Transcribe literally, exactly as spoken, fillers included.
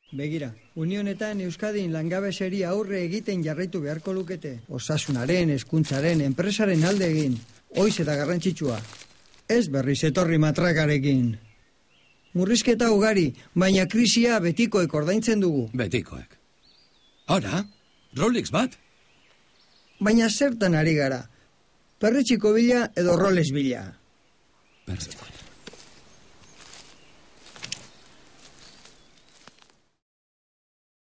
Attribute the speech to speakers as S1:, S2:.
S1: Begira, unionetan Euskadin langabeseri aurre egiten jarraitu beharko lukete. Osasunaren, hezkuntzaren, enpresaren alde egin. Hoiz eta garrantzitsua. Ez berriz etorri matrakarekin. Murrizketa ugari, baina krisia betikoek ordaintzen dugu.
S2: Betikoek. Hora, Rolex bat.
S1: Baina zertan ari gara? Perretxiko bila edo Rolex bila.
S2: Perretxiko.